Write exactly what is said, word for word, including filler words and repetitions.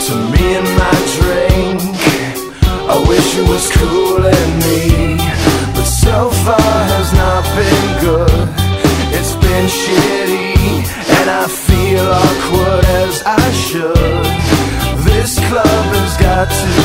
to me and my drink. I wish it was cooling me, but so far has not been good. It's been shitty, and I feel awkward as I should. This club has got to